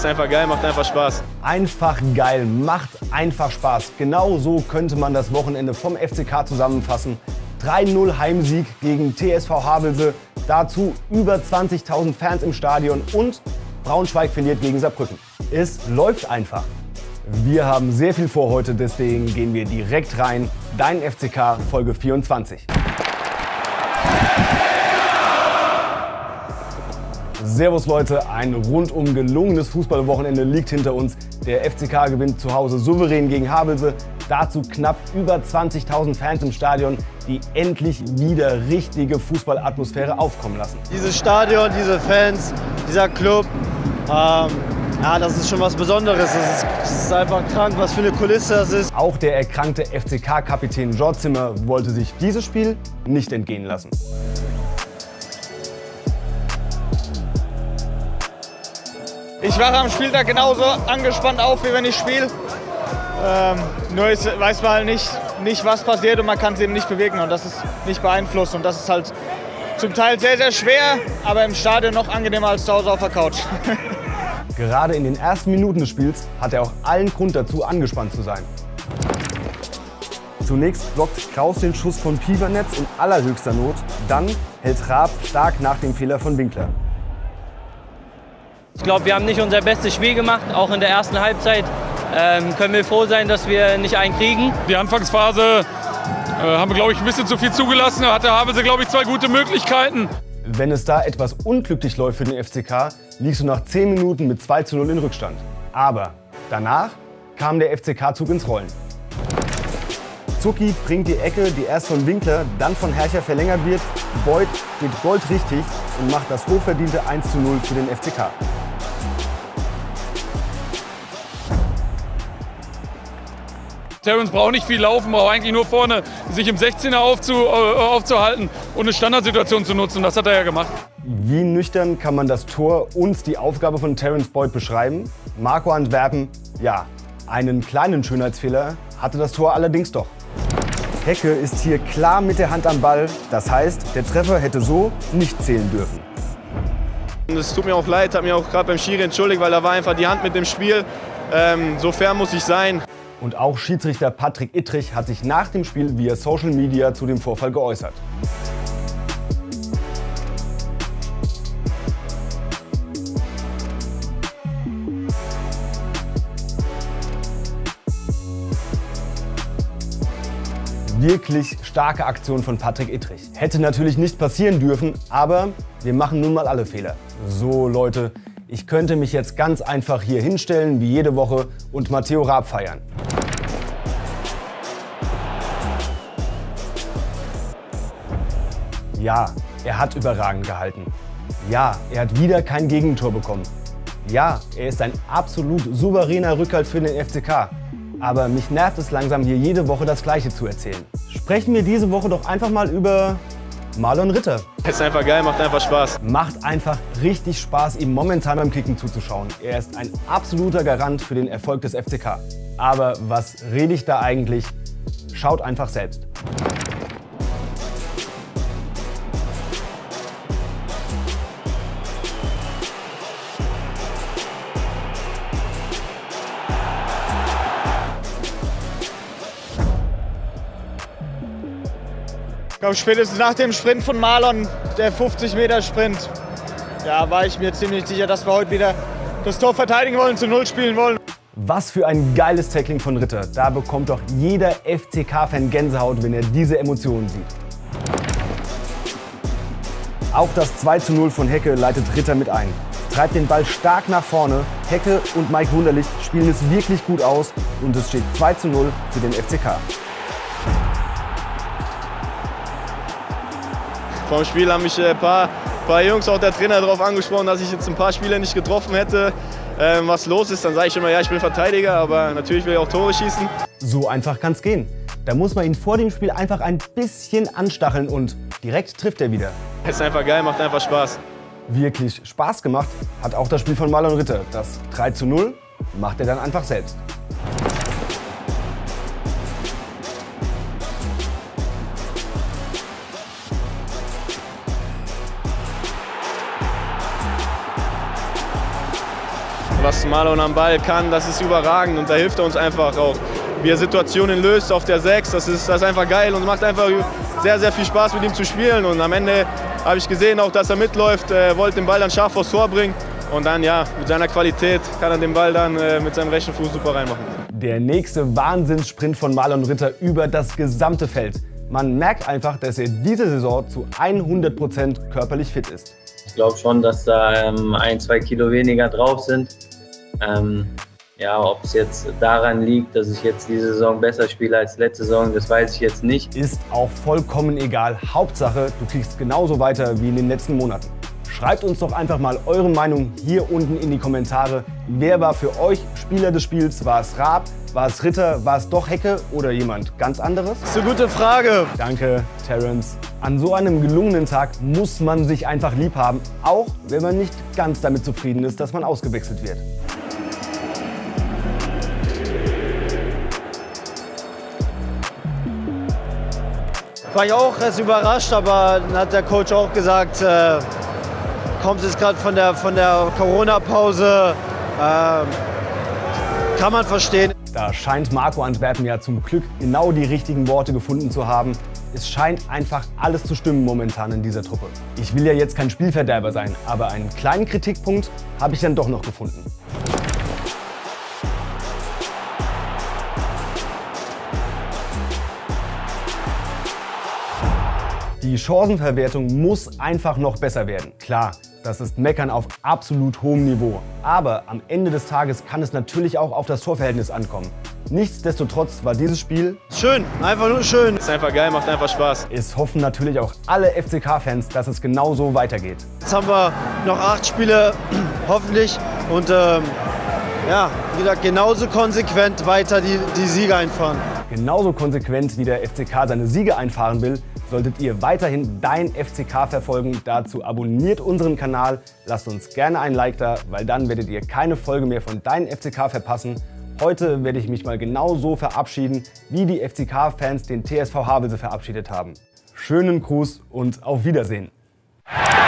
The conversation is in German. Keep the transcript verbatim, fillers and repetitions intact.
Ist einfach geil, macht einfach Spaß. Einfach geil, macht einfach Spaß. Genau so könnte man das Wochenende vom F C K zusammenfassen. drei null Heimsieg gegen T S V Havelse, dazu über zwanzigtausend Fans im Stadion und Braunschweig verliert gegen Saarbrücken. Es läuft einfach. Wir haben sehr viel vor heute, deswegen gehen wir direkt rein. Dein F C K, Folge vierundzwanzig. Servus Leute, ein rundum gelungenes Fußballwochenende liegt hinter uns. Der F C K gewinnt zu Hause souverän gegen Havelse. Dazu knapp über zwanzigtausend Fans im Stadion, die endlich wieder richtige Fußballatmosphäre aufkommen lassen. Dieses Stadion, diese Fans, dieser Club, ähm, ja, das ist schon was Besonderes. Es ist, es ist einfach krank, was für eine Kulisse das ist. Auch der erkrankte F C K-Kapitän George Zimmer wollte sich dieses Spiel nicht entgehen lassen. Ich wache am Spieltag genauso angespannt auf, wie wenn ich spiele. Ähm, nur ist, weiß man halt nicht, nicht, was passiert und man kann es eben nicht bewegen und das ist nicht beeinflusst. Und das ist halt zum Teil sehr, sehr schwer, aber im Stadion noch angenehmer als zu Hause auf der Couch. Gerade in den ersten Minuten des Spiels hat er auch allen Grund dazu, angespannt zu sein. Zunächst blockt Kraus den Schuss von Pievernetz in allerhöchster Not, dann hält Raab stark nach dem Fehler von Winkler. Ich glaube, wir haben nicht unser bestes Spiel gemacht, auch in der ersten Halbzeit. Ähm, können wir froh sein, dass wir nicht einen kriegen. Die Anfangsphase äh, haben wir, glaube ich, ein bisschen zu viel zugelassen. Da hatte Havelse, glaube ich, zwei gute Möglichkeiten. Wenn es da etwas unglücklich läuft für den F C K, liegst du nach zehn Minuten mit zwei zu null in Rückstand. Aber danach kam der F C K-Zug ins Rollen. Zucki bringt die Ecke, die erst von Winkler, dann von Hercher verlängert wird. Beuth geht goldrichtig und macht das hochverdiente eins zu null für den F C K. Terrence braucht nicht viel laufen, braucht eigentlich nur vorne sich im sechzehner aufzu, äh, aufzuhalten und eine Standardsituation zu nutzen. Das hat er ja gemacht. Wie nüchtern kann man das Tor und die Aufgabe von Terrence Beuth beschreiben? Marco Antwerpen, ja, einen kleinen Schönheitsfehler hatte das Tor allerdings doch. Hecke ist hier klar mit der Hand am Ball. Das heißt, der Treffer hätte so nicht zählen dürfen. Es tut mir auch leid, habe mich auch gerade beim Schiri entschuldigt, weil da war einfach die Hand mit dem Spiel. Ähm, so fair muss ich sein. Und auch Schiedsrichter Patrick Ittrich hat sich nach dem Spiel via Social Media zu dem Vorfall geäußert. Wirklich starke Aktion von Patrick Ittrich. Hätte natürlich nicht passieren dürfen, aber wir machen nun mal alle Fehler. So Leute, ich könnte mich jetzt ganz einfach hier hinstellen wie jede Woche und Matteo Raab feiern. Ja, er hat überragend gehalten. Ja, er hat wieder kein Gegentor bekommen. Ja, er ist ein absolut souveräner Rückhalt für den F C K. Aber mich nervt es langsam, hier jede Woche das Gleiche zu erzählen. Sprechen wir diese Woche doch einfach mal über Marlon Ritter. Ist einfach geil, macht einfach Spaß. Macht einfach richtig Spaß, ihm momentan beim Kicken zuzuschauen. Er ist ein absoluter Garant für den Erfolg des F C K. Aber was rede ich da eigentlich? Schaut einfach selbst. Ich glaube, spätestens nach dem Sprint von Marlon, der fünfzig Meter Sprint, ja, war ich mir ziemlich sicher, dass wir heute wieder das Tor verteidigen wollen, zu Null spielen wollen. Was für ein geiles Tackling von Ritter. Da bekommt doch jeder F C K-Fan Gänsehaut, wenn er diese Emotionen sieht. Auch das zwei zu null von Hecke leitet Ritter mit ein. Treibt den Ball stark nach vorne. Hecke und Mike Wunderlich spielen es wirklich gut aus und es steht zwei zu null für den F C K. Vor dem Spiel haben mich ein paar, paar Jungs, auch der Trainer, darauf angesprochen, dass ich jetzt ein paar Spiele nicht getroffen hätte. Ähm, was los ist, dann sage ich immer, ja, ich bin Verteidiger, aber natürlich will ich auch Tore schießen. So einfach kann's gehen. Da muss man ihn vor dem Spiel einfach ein bisschen anstacheln und direkt trifft er wieder. Ist einfach geil, macht einfach Spaß. Wirklich Spaß gemacht hat auch das Spiel von Marlon Ritter. Das drei zu null macht er dann einfach selbst. was Marlon am Ball kann, das ist überragend und da hilft er uns einfach auch. Wie er Situationen löst auf der sechs, das ist, das ist einfach geil und macht einfach sehr, sehr viel Spaß mit ihm zu spielen. Und am Ende habe ich gesehen auch, dass er mitläuft, äh, wollte den Ball dann scharf aufs Tor bringen. Und dann, ja, mit seiner Qualität kann er den Ball dann äh, mit seinem rechten Fuß super reinmachen. Der nächste Wahnsinnssprint von Marlon Ritter über das gesamte Feld. Man merkt einfach, dass er diese Saison zu hundert Prozent körperlich fit ist. Ich glaube schon, dass da ähm, ein, zwei Kilo weniger drauf sind. Ähm, ja, ob es jetzt daran liegt, dass ich jetzt diese Saison besser spiele als letzte Saison, das weiß ich jetzt nicht. Ist auch vollkommen egal. Hauptsache, du kriegst genauso weiter wie in den letzten Monaten. Schreibt uns doch einfach mal eure Meinung hier unten in die Kommentare. Wer war für euch Spieler des Spiels? War es Raab? War es Ritter? War es doch Hecke oder jemand ganz anderes? Das ist eine gute Frage. Danke, Terence. An so einem gelungenen Tag muss man sich einfach lieb haben, auch wenn man nicht ganz damit zufrieden ist, dass man ausgewechselt wird. War ich auch erst überrascht, aber dann hat der Coach auch gesagt, äh, kommt jetzt gerade von der, von der Corona-Pause, äh, kann man verstehen. Da scheint Marco Antwerpen ja zum Glück genau die richtigen Worte gefunden zu haben. Es scheint einfach alles zu stimmen momentan in dieser Truppe. Ich will ja jetzt kein Spielverderber sein, aber einen kleinen Kritikpunkt habe ich dann doch noch gefunden. Die Chancenverwertung muss einfach noch besser werden. Klar, das ist Meckern auf absolut hohem Niveau. Aber am Ende des Tages kann es natürlich auch auf das Torverhältnis ankommen. Nichtsdestotrotz war dieses Spiel schön, einfach nur schön. Ist einfach geil, macht einfach Spaß. Es hoffen natürlich auch alle F C K-Fans, dass es genau so weitergeht. Jetzt haben wir noch acht Spiele, hoffentlich. Und ähm, ja, wie gesagt, genauso konsequent weiter die, die Siege einfahren. Genauso konsequent wie der F C K seine Siege einfahren will, solltet ihr weiterhin Dein F C K verfolgen. Dazu abonniert unseren Kanal, lasst uns gerne ein Like da, weil dann werdet ihr keine Folge mehr von Dein F C K verpassen. Heute werde ich mich mal genau so verabschieden, wie die F C K-Fans den T S V Havelse verabschiedet haben. Schönen Gruß und auf Wiedersehen.